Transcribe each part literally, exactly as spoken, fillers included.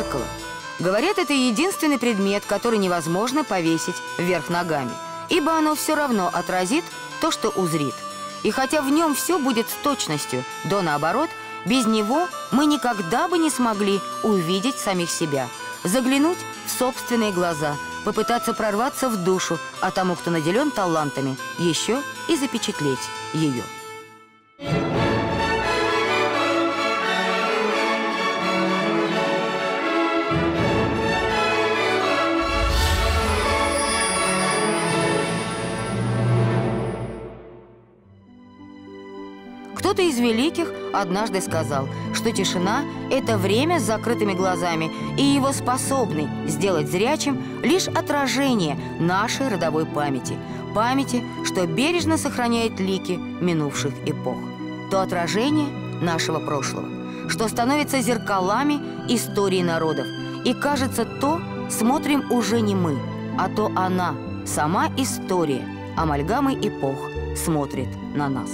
зеркало. Говорят, это единственный предмет, который невозможно повесить вверх ногами, ибо оно все равно отразит то, что узрит. И хотя в нем все будет с точностью, до наоборот, без него мы никогда бы не смогли увидеть самих себя, заглянуть в собственные глаза, попытаться прорваться в душу, а тому, кто наделен талантами, еще и запечатлеть ее. Кто-то из великих однажды сказал, что тишина – это время с закрытыми глазами, и его способный сделать зрячим лишь отражение нашей родовой памяти, памяти, что бережно сохраняет лики минувших эпох, то отражение нашего прошлого, что становится зеркалами истории народов, и, кажется, то смотрим уже не мы, а то она, сама история, амальгамой эпох, смотрит на нас.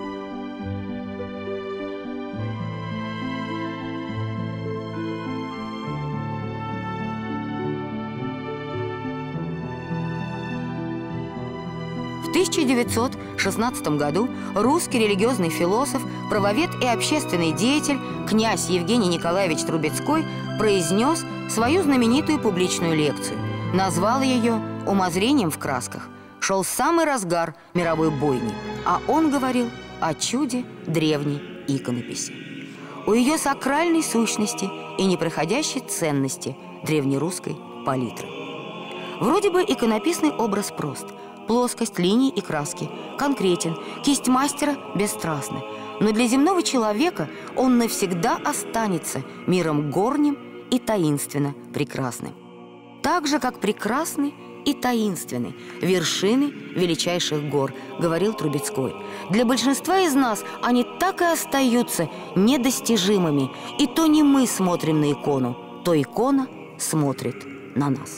В тысяча девятьсот шестнадцатом году русский религиозный философ, правовед и общественный деятель князь Евгений Николаевич Трубецкой произнес свою знаменитую публичную лекцию. Назвал ее «Умозрением в красках». Шел самый разгар мировой бойни, а он говорил о чуде древней иконописи, о ее сакральной сущности и непроходящей ценности древнерусской палитры. Вроде бы иконописный образ прост – плоскость, линии и краски, конкретен, кисть мастера бесстрастна. Но для земного человека он навсегда останется миром горним и таинственно прекрасным. Так же, как прекрасны и таинственны вершины величайших гор, говорил Трубецкой. Для большинства из нас они так и остаются недостижимыми. И то не мы смотрим на икону, то икона смотрит на нас.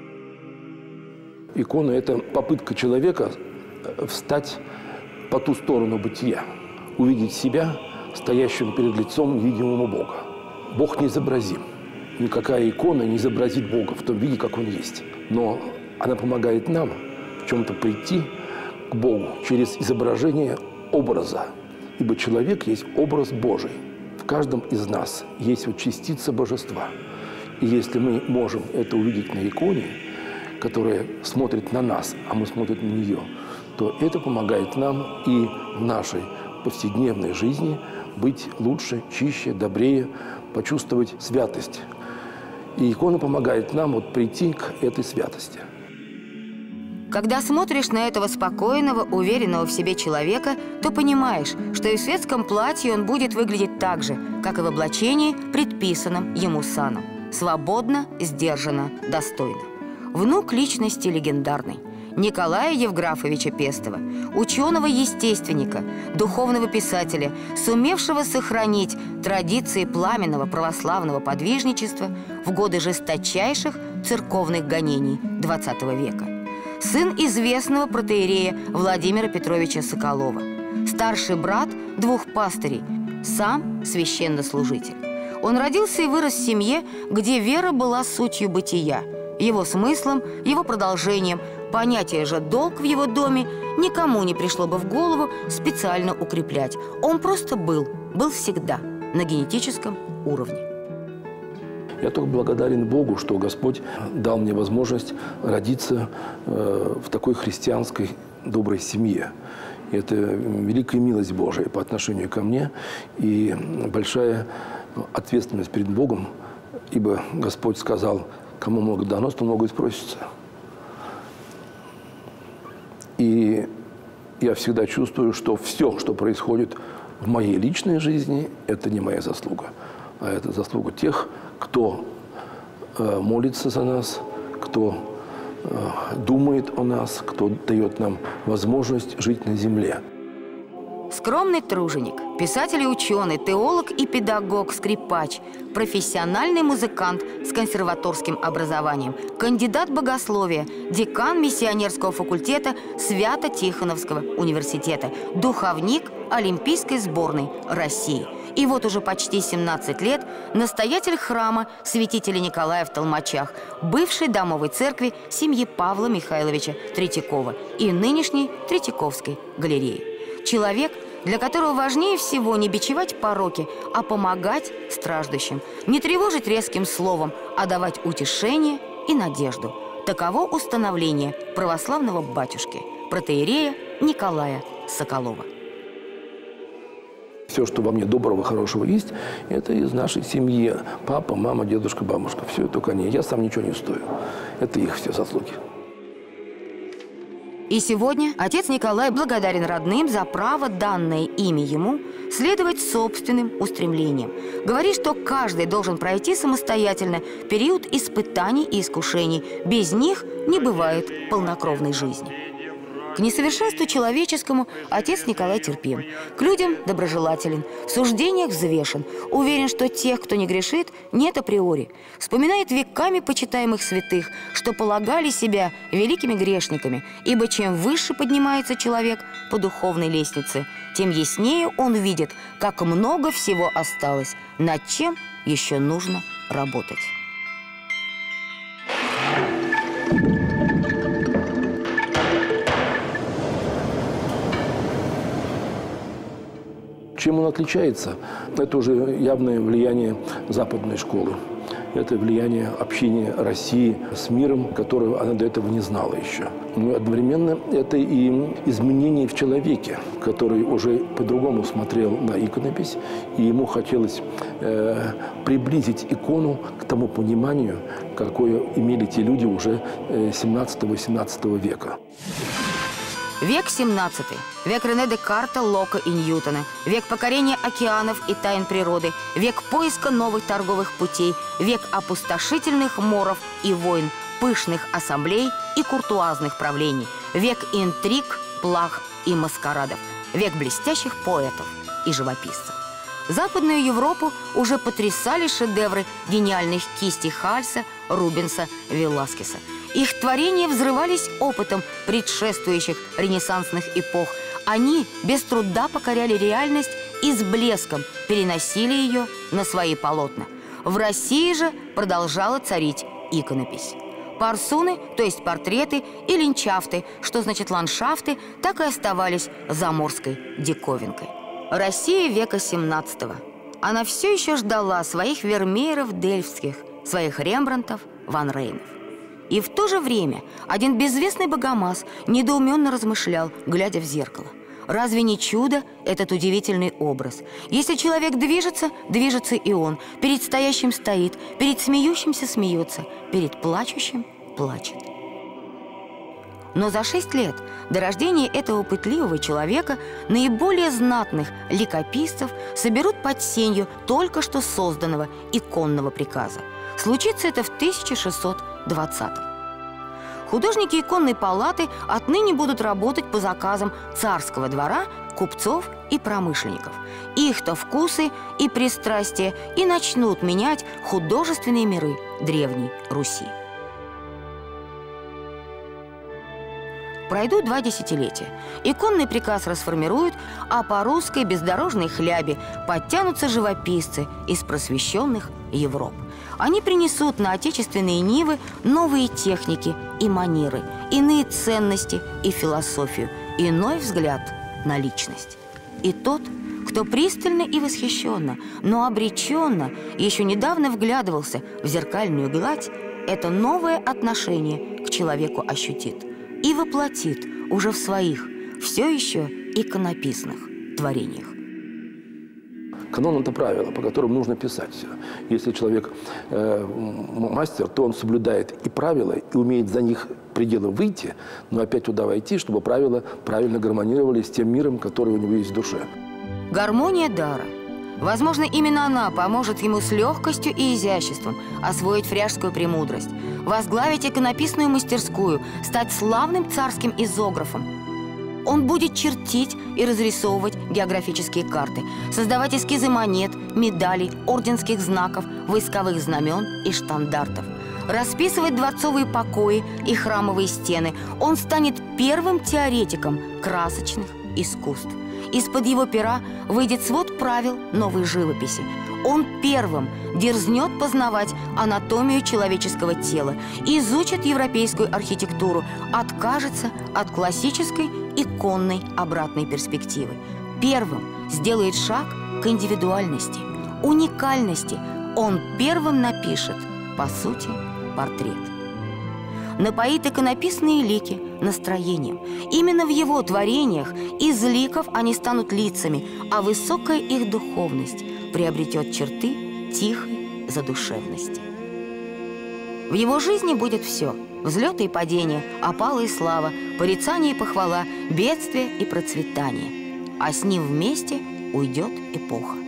Икона – это попытка человека встать по ту сторону бытия, увидеть себя, стоящим перед лицом невидимого Бога. Бог неизобразим. Никакая икона не изобразит Бога в том виде, как Он есть. Но она помогает нам в чем-то прийти к Богу через изображение образа. Ибо человек есть образ Божий. В каждом из нас есть вот частица божества. И если мы можем это увидеть на иконе, которая смотрит на нас, а мы смотрим на нее, то это помогает нам и в нашей повседневной жизни быть лучше, чище, добрее, почувствовать святость. И икона помогает нам вот прийти к этой святости. Когда смотришь на этого спокойного, уверенного в себе человека, то понимаешь, что и в светском платье он будет выглядеть так же, как и в облачении, предписанном ему саном. Свободно, сдержанно, достойно. Внук личности легендарной Николая Евграфовича Пестова, ученого-естественника, духовного писателя, сумевшего сохранить традиции пламенного православного подвижничества в годы жесточайших церковных гонений двадцатого века. Сын известного протоиерея Владимира Петровича Соколова, старший брат двух пастырей, сам священнослужитель. Он родился и вырос в семье, где вера была сутью бытия, его смыслом, его продолжением. Понятие же «долг» в его доме никому не пришло бы в голову специально укреплять. Он просто был, был всегда на генетическом уровне. Я только благодарен Богу, что Господь дал мне возможность родиться э, в такой христианской доброй семье. И это великая милость Божия по отношению ко мне и большая ответственность перед Богом, ибо Господь сказал: кому много дано, то много и спросится. И я всегда чувствую, что все, что происходит в моей личной жизни, это не моя заслуга, а это заслуга тех, кто э, молится за нас, кто э, думает о нас, кто дает нам возможность жить на земле. Скромный труженик, писатель и ученый, теолог и педагог, скрипач, профессиональный музыкант с консерваторским образованием, кандидат богословия, декан миссионерского факультета Свято-Тихоновского университета, духовник Олимпийской сборной России. И вот уже почти семнадцать лет настоятель храма святителя Николая в Толмачах, бывшей домовой церкви семьи Павла Михайловича Третьякова и нынешней Третьяковской галереи. Человек, для которого важнее всего не бичевать пороки, а помогать страждущим, не тревожить резким словом, а давать утешение и надежду. Таково установление православного батюшки, протоиерея Николая Соколова. Все, что во мне доброго, хорошего есть, это из нашей семьи. Папа, мама, дедушка, бабушка. Все только они. Я сам ничего не стою. Это их все заслуги. И сегодня отец Николай благодарен родным за право, данное ими ему, следовать собственным устремлениям. Говорит, что каждый должен пройти самостоятельно период испытаний и искушений. Без них не бывает полнокровной жизни. К несовершенству человеческому отец Николай терпим, к людям доброжелателен, в суждениях взвешен, уверен, что тех, кто не грешит, нет априори. Вспоминает веками почитаемых святых, что полагали себя великими грешниками, ибо чем выше поднимается человек по духовной лестнице, тем яснее он видит, как много всего осталось, над чем еще нужно работать. Чем он отличается? Это уже явное влияние западной школы. Это влияние общения России с миром, которого она до этого не знала еще. Но одновременно это и изменение в человеке, который уже по-другому смотрел на иконопись, и ему хотелось э, приблизить икону к тому пониманию, какое имели те люди уже семнадцатого-восемнадцатого века. Век семнадцатый. Век Рене Декарта, Лока и Ньютона. Век покорения океанов и тайн природы. Век поиска новых торговых путей. Век опустошительных моров и войн, пышных ассамблей и куртуазных правлений. Век интриг, плах и маскарадов. Век блестящих поэтов и живописцев. Западную Европу уже потрясали шедевры гениальных кистей Хальса, Рубенса, Веласкеса. Их творения взрывались опытом предшествующих ренессансных эпох. Они без труда покоряли реальность и с блеском переносили ее на свои полотна. В России же продолжала царить иконопись. Парсуны, то есть портреты, и ландшафты, что значит ландшафты, так и оставались заморской диковинкой. Россия века семнадцатого. Она все еще ждала своих Вермееров дельфтских, своих Рембрандтов, Ван Рейнов. И в то же время один безвестный богомаз недоуменно размышлял, глядя в зеркало. Разве не чудо этот удивительный образ? Если человек движется, движется и он. Перед стоящим стоит, перед смеющимся смеется, перед плачущим плачет. Но за шесть лет до рождения этого пытливого человека наиболее знатных ликописцев соберут под сенью только что созданного иконного приказа. Случится это в тысяча шестьсот двадцатом. Художники иконной палаты отныне будут работать по заказам царского двора, купцов и промышленников. Их-то вкусы и пристрастия и начнут менять художественные миры Древней Руси. Пройдут два десятилетия. Иконный приказ расформируют, а по русской бездорожной хлябе подтянутся живописцы из просвещенных Европ. Они принесут на отечественные нивы новые техники и манеры, иные ценности и философию, иной взгляд на личность. И тот, кто пристально и восхищенно, но обреченно еще недавно вглядывался в зеркальную гладь, это новое отношение к человеку ощутит и воплотит уже в своих, все еще иконописных творениях. Канон – это правило, по которым нужно писать все. Если человек э, мастер, то он соблюдает и правила, и умеет за них пределы выйти, но опять туда войти, чтобы правила правильно гармонировали с тем миром, который у него есть в душе. Гармония дара. Возможно, именно она поможет ему с легкостью и изяществом освоить фряжскую премудрость, возглавить иконописную мастерскую, стать славным царским изографом. Он будет чертить и разрисовывать географические карты, создавать эскизы монет, медалей, орденских знаков, войсковых знамен и штандартов, расписывать дворцовые покои и храмовые стены. Он станет первым теоретиком красочных искусств. Из-под его пера выйдет свод правил новой живописи. Он первым дерзнет познавать анатомию человеческого тела, изучит европейскую архитектуру, откажется от классической иконной обратной перспективы. Первым сделает шаг к индивидуальности, уникальности. Он первым напишет, по сути, портрет. Напоит иконописные лики настроением. Именно в его творениях из ликов они станут лицами, а высокая их духовность приобретет черты тихой задушевности. В его жизни будет все: взлеты и падения, опалы и слава, порицание и похвала, бедствие и процветание. А с ним вместе уйдет эпоха.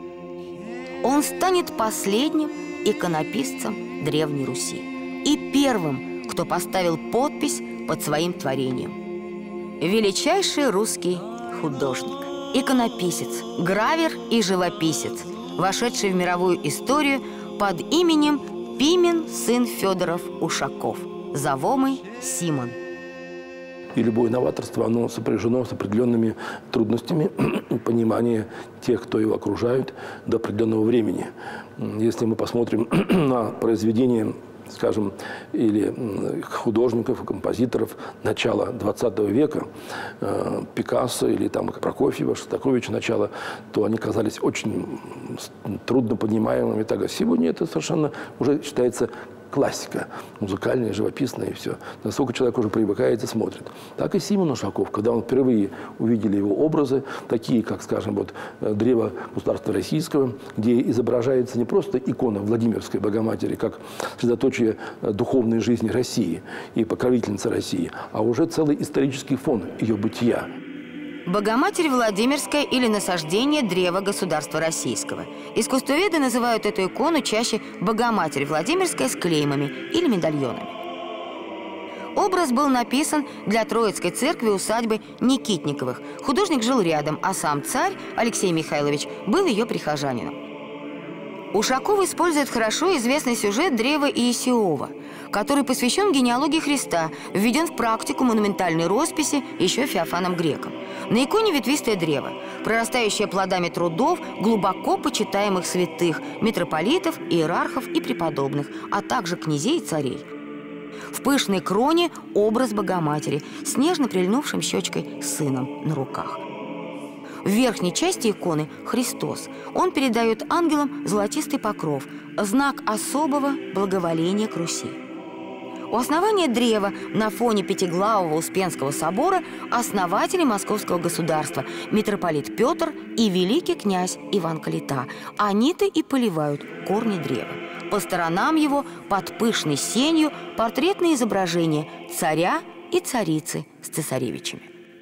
Он станет последним иконописцем Древней Руси и первым, кто поставил подпись под своим творением. Величайший русский художник, иконописец, гравер и живописец, вошедший в мировую историю под именем Пимен сын Федоров Ушаков, зовомый Симон. И любое новаторство, оно сопряжено с определенными трудностями понимания тех, кто его окружают, до определенного времени. Если мы посмотрим на произведения, скажем, или художников, композиторов начала двадцатого века, э, Пикассо или там Прокофьева, Шостаковича начала, то они казались очень трудно понимаемыми. Так, сегодня это совершенно уже считается классика, музыкальная, живописная и все. Насколько человек уже привыкает и смотрит. Так и Симон Ушаков, когда он впервые увидели его образы, такие, как, скажем, вот древо государства российского, где изображается не просто икона Владимирской Богоматери, как средоточие духовной жизни России и покровительница России, а уже целый исторический фон ее бытия. Богоматерь Владимирская или насаждение древа государства российского. Искусствоведы называют эту икону чаще Богоматерь Владимирская с клеймами или медальонами. Образ был написан для Троицкой церкви усадьбы Никитниковых. Художник жил рядом, а сам царь Алексей Михайлович был ее прихожанином. Ушаков использует хорошо известный сюжет древа Иисиова, который посвящен генеалогии Христа, введен в практику монументальной росписи еще Феофаном Греком. На иконе ветвистое древо, прорастающее плодами трудов глубоко почитаемых святых, митрополитов, иерархов и преподобных, а также князей и царей. В пышной кроне образ Богоматери с нежно прильнувшим щечкой сыном на руках. В верхней части иконы Христос. Он передает ангелам золотистый покров, знак особого благоволения к Руси. У основания древа на фоне пятиглавого Успенского собора основатели Московского государства митрополит Петр и великий князь Иван Калита. Они-то и поливают корни древа. По сторонам его под пышной сенью портретные изображения царя и царицы с цесаревичами.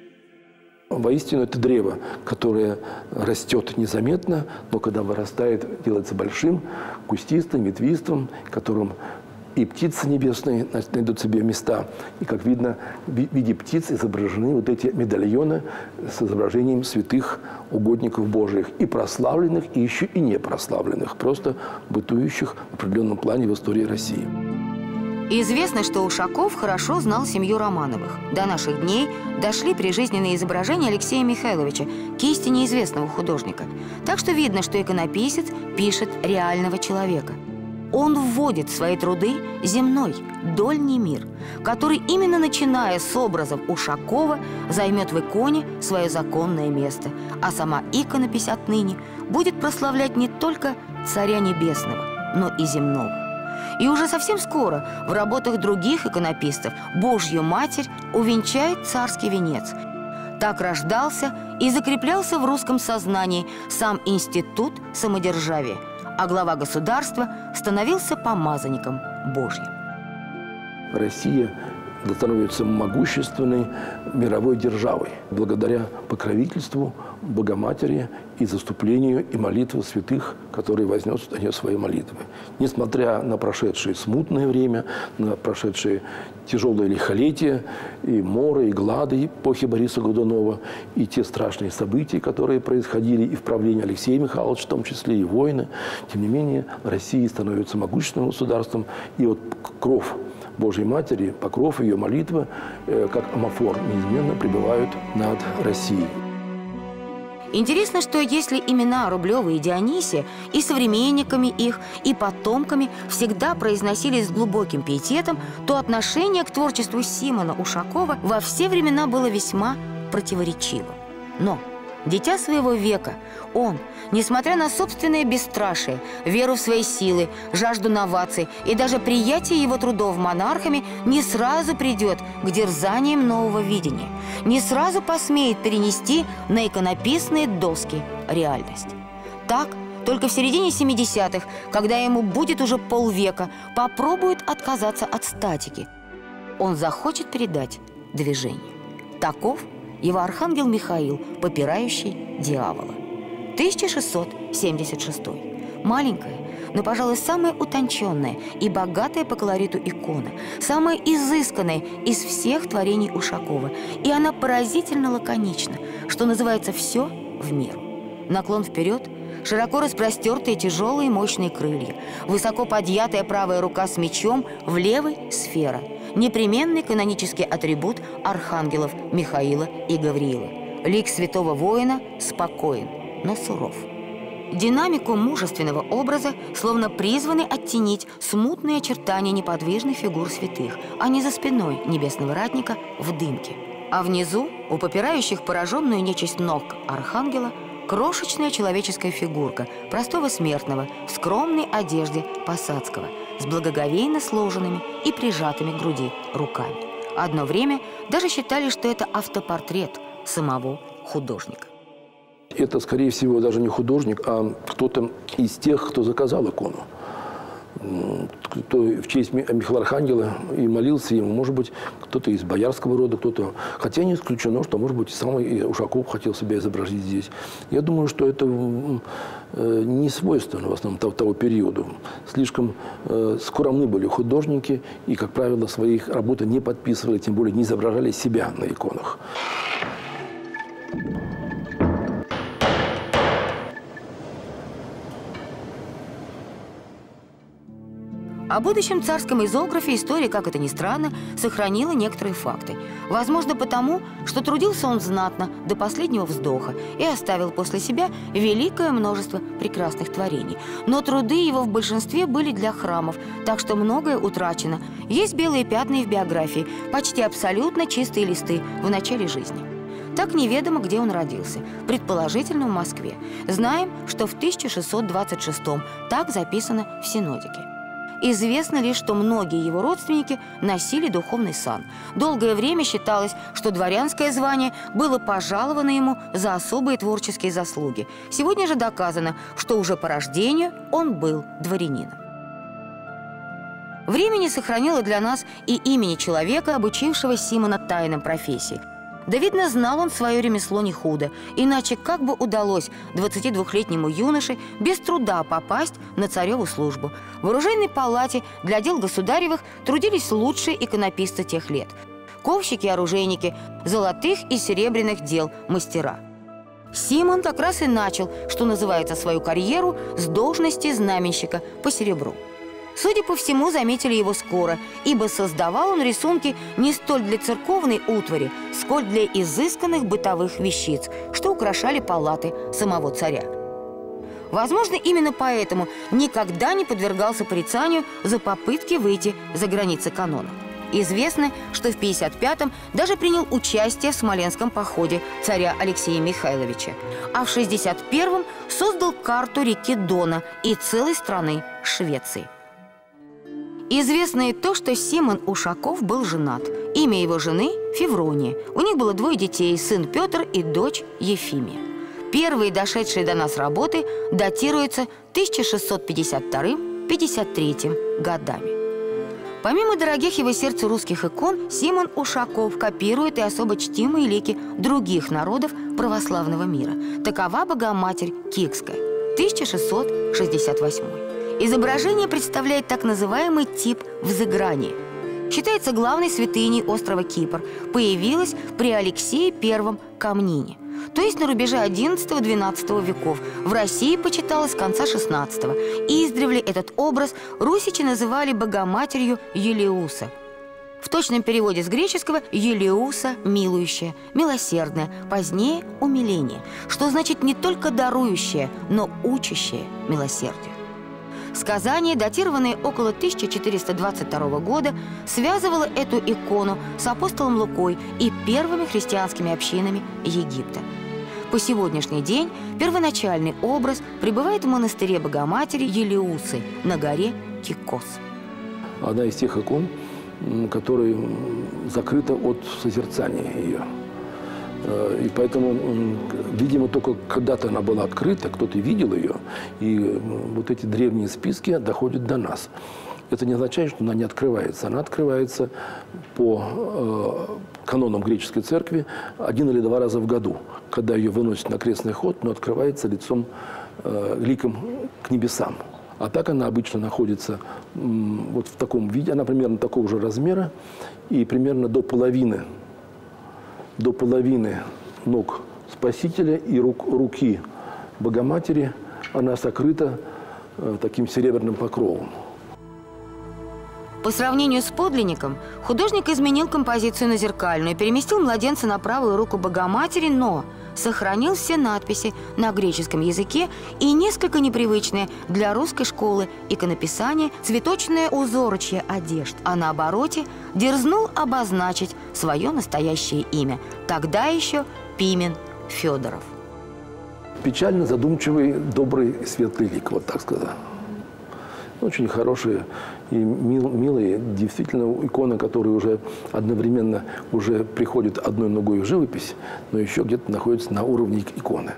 Воистину, это древо, которое растет незаметно, но когда вырастает, делается большим, кустистым, ветвистым, которым и птицы небесные найдут себе места. И, как видно, в виде птиц изображены вот эти медальоны с изображением святых угодников Божьих, и прославленных, и еще и не прославленных, просто бытующих в определенном плане в истории России. Известно, что Ушаков хорошо знал семью Романовых. До наших дней дошли прижизненные изображения Алексея Михайловича, кисти неизвестного художника. Так что видно, что иконописец пишет реального человека. Он вводит в свои труды земной, дольний мир, который именно начиная с образов Ушакова займет в иконе свое законное место, а сама иконопись отныне будет прославлять не только Царя Небесного, но и земного. И уже совсем скоро в работах других иконописцев Божью Матерь увенчает царский венец. Так рождался и закреплялся в русском сознании сам институт самодержавия, а глава государства становился помазанником Божьим. Россия становится могущественной мировой державой благодаря покровительству Богоматери и заступлению и молитвы святых, которые вознесут о ней свои молитвы. Несмотря на прошедшее смутное время, на прошедшие тяжелые лихолетия, и моры, и глады эпохи Бориса Годунова, и те страшные события, которые происходили и в правлении Алексея Михайловича, в том числе и войны, тем не менее Россия становится могущественным государством, и вот кров Божьей Матери, покров ее молитвы, как амофор, неизменно пребывают над Россией. Интересно, что если имена Рублева и Дионисия и современниками их, и потомками всегда произносились с глубоким пиететом, то отношение к творчеству Симона Ушакова во все времена было весьма противоречиво. Но дитя своего века, он, несмотря на собственное бесстрашие, веру в свои силы, жажду новаций и даже приятие его трудов монархами, не сразу придет к дерзаниям нового видения, не сразу посмеет перенести на иконописные доски реальность. Так, только в середине семидесятых, когда ему будет уже полвека, попробует отказаться от статики. Он захочет передать движение. Таков его архангел Михаил, попирающий дьявола. тысяча шестьсот семьдесят шестой. Маленькая, но, пожалуй, самая утонченная и богатая по колориту икона, самая изысканная из всех творений Ушакова. И она поразительно лаконична, что называется «все в меру». Наклон вперед, широко распростертые тяжелые мощные крылья, высоко подъятая правая рука с мечом, в левой – сфера. Непременный канонический атрибут архангелов Михаила и Гавриила. Лик святого воина спокоен, но суров. Динамику мужественного образа словно призваны оттенить смутные очертания неподвижных фигур святых, а не за спиной небесного ратника в дымке. А внизу, у попирающих пораженную нечисть ног архангела, крошечная человеческая фигурка простого смертного в скромной одежде посадского, с благоговейно сложенными и прижатыми к груди руками. Одно время даже считали, что это автопортрет самого художника. Это, скорее всего, даже не художник, а кто-то из тех, кто заказал икону. Кто в честь Михаила Архангела и молился ему. Может быть, кто-то из боярского рода, кто-то... Хотя не исключено, что, может быть, сам Ушаков хотел себя изобразить здесь. Я думаю, что это не свойственно в основном того периода. Слишком скромны были художники и, как правило, своих работы не подписывали, тем более не изображали себя на иконах. О будущем царском изографе история, как это ни странно, сохранила некоторые факты. Возможно, потому, что трудился он знатно до последнего вздоха и оставил после себя великое множество прекрасных творений. Но труды его в большинстве были для храмов, так что многое утрачено. Есть белые пятна и в биографии, почти абсолютно чистые листы в начале жизни. Так неведомо, где он родился, предположительно в Москве. Знаем, что в тысяча шестьсот двадцать шестом, так записано в Синодике. Известно лишь, что многие его родственники носили духовный сан. Долгое время считалось, что дворянское звание было пожаловано ему за особые творческие заслуги. Сегодня же доказано, что уже по рождению он был дворянином. Время не сохранило для нас и имени человека, обучившего Симона тайнам профессии. Да, видно, знал он свое ремесло не худо, иначе как бы удалось двадцатидвухлетнему юноше без труда попасть на цареву службу. В оружейной палате для дел государевых трудились лучшие иконописцы тех лет. Ковщики и оружейники, золотых и серебряных дел мастера. Симон как раз и начал, что называется, свою карьеру с должности знаменщика по серебру. Судя по всему, заметили его скоро, ибо создавал он рисунки не столь для церковной утвари, сколь для изысканных бытовых вещиц, что украшали палаты самого царя. Возможно, именно поэтому никогда не подвергался порицанию за попытки выйти за границы канона. Известно, что в пятьдесят пятом даже принял участие в Смоленском походе царя Алексея Михайловича, а в шестьдесят первом создал карту реки Дона и целой страны Швеции. Известно и то, что Симон Ушаков был женат. Имя его жены – Феврония. У них было двое детей – сын Петр и дочь Ефимия. Первые дошедшие до нас работы датируются тысяча шестьсот пятьдесят вторым — пятьдесят третьим годами. Помимо дорогих его сердцу русских икон, Симон Ушаков копирует и особо чтимые лики других народов православного мира. Такова Богоматерь Киевская, тысяча шестьсот шестьдесят восьмой. Изображение представляет так называемый тип взыграния. Считается главной святыней острова Кипр. Появилась при Алексее Первом Камнине, то есть на рубеже одиннадцатого-двенадцатого веков. В России почиталась с конца шестнадцатого. Издревле этот образ русичи называли Богоматерью Елеуса. В точном переводе с греческого «Елеуса» – «милующая», «милосердная», позднее – «умиление», что значит не только дарующая, но учащая милосердию. Сказание, датированное около тысяча четыреста двадцать второго года, связывало эту икону с апостолом Лукой и первыми христианскими общинами Египта. По сегодняшний день первоначальный образ пребывает в монастыре Богоматери Елеусы на горе Кикос. Одна из тех икон, которая закрыта от созерцания ее. И поэтому, видимо, только когда-то она была открыта, кто-то видел ее, и вот эти древние списки доходят до нас. Это не означает, что она не открывается. Она открывается по э, канонам греческой церкви один или два раза в году, когда ее выносят на крестный ход, но открывается лицом, э, ликом к небесам. А так она обычно находится м, вот в таком виде, она примерно такого же размера, и примерно до половины до половины ног Спасителя и рук, руки Богоматери она сокрыта э, таким серебряным покровом. По сравнению с подлинником, художник изменил композицию на зеркальную, переместил младенца на правую руку Богоматери, но сохранил все надписи на греческом языке и несколько непривычные для русской школы иконописания цветочное узорочье одежд, а на обороте дерзнул обозначить свое настоящее имя, тогда еще Пимен Федоров. Печально задумчивый, добрый, светлый лик, вот так сказать. Очень хорошие и мил, милые, действительно, иконы, которые уже одновременно уже приходят одной ногой в живопись, но еще где-то находятся на уровне иконы.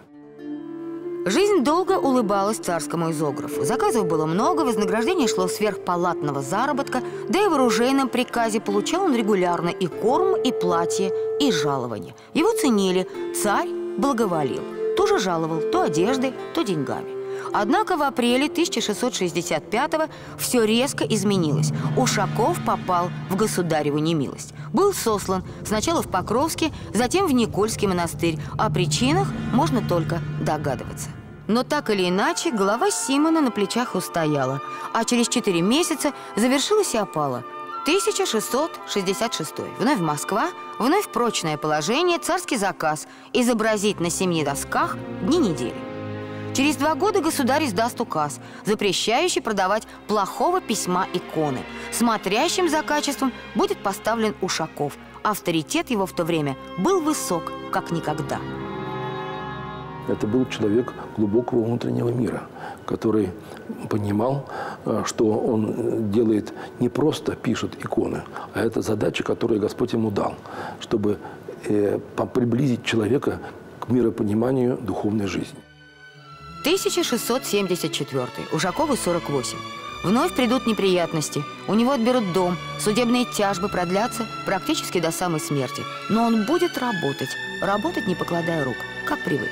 Жизнь долго улыбалась царскому изографу. Заказов было много, вознаграждение шло сверх палатного заработка, да и в оружейном приказе получал он регулярно и корм, и платье, и жалование. Его ценили, царь благоволил. То же жаловал, то одеждой, то деньгами. Однако в апреле тысяча шестьсот шестьдесят пятого все резко изменилось. Ушаков попал в государеву немилость. Был сослан сначала в Покровский, затем в Никольский монастырь. О причинах можно только догадываться. Но так или иначе, голова Симона на плечах устояла, а через четыре месяца завершилась и опала. тысяча шестьсот шестьдесят шестой. Вновь Москва, вновь прочное положение, царский заказ изобразить на семи досках дни недели. Через два года государь издаст указ, запрещающий продавать плохого письма иконы. Смотрящим за качеством будет поставлен Ушаков. Авторитет его в то время был высок, как никогда. Это был человек глубокого внутреннего мира, который понимал, что он делает не просто пишет иконы, а это задача, которую Господь ему дал, чтобы приблизить человека к миропониманию духовной жизни. тысяча шестьсот семьдесят четвёртый. Ушакову сорок восемь. Вновь придут неприятности. У него отберут дом. Судебные тяжбы продлятся практически до самой смерти. Но он будет работать. Работать, не покладая рук, как привык.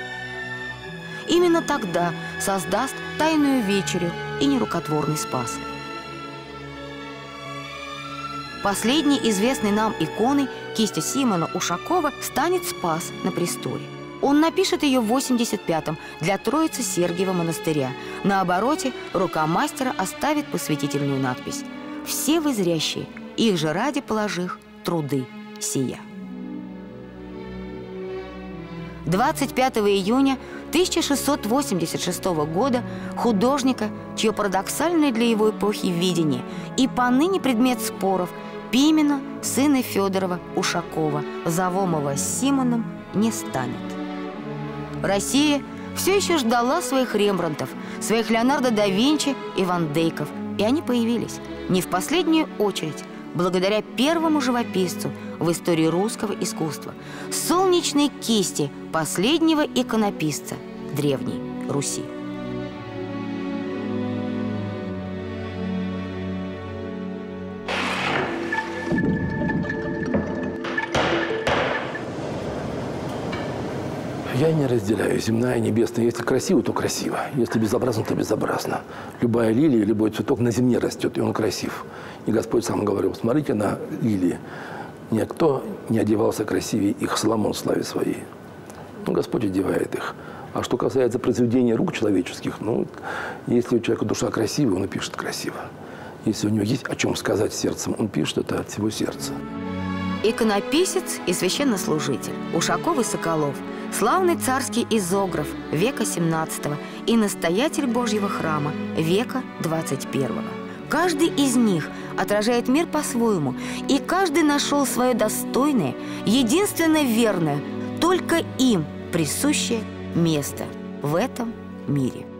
Именно тогда создаст тайную вечерю и нерукотворный спас. Последней известной нам иконой кисти Симона Ушакова станет Спас на престоле. Он напишет ее в восемьдесят пятом для Троицы Сергиева монастыря. На обороте рука мастера оставит посвятительную надпись: «Все возрящие, их же ради положих труды сия». двадцать пятого июня тысяча шестьсот восемьдесят шестого года художника, чье парадоксальное для его эпохи видение и поныне предмет споров, Пимена, сына Федорова Ушакова, зовомого Симоном, не станет. Россия все еще ждала своих Рембрандтов, своих Леонардо да Винчи и Ван Дейков, и они появились не в последнюю очередь благодаря первому живописцу в истории русского искусства – солнечной кисти последнего иконописца Древней Руси. Я не разделяю земная и небесная. Если красиво, то красиво. Если безобразно, то безобразно. Любая лилия, любой цветок на земле растет, и он красив. И Господь сам говорил, смотрите на лилии. Никто не одевался красивее их, Соломон в славе своей. Ну, Господь одевает их. А что касается произведения рук человеческих, ну, если у человека душа красивая, он и пишет красиво. Если у него есть о чем сказать сердцем, он пишет это от всего сердца. Иконописец и священнослужитель Ушаков и Соколов, славный царский изограф века семнадцатого и настоятель Божьего храма века двадцать первого. Каждый из них отражает мир по-своему, и каждый нашел свое достойное, единственно верное, только им присущее место в этом мире.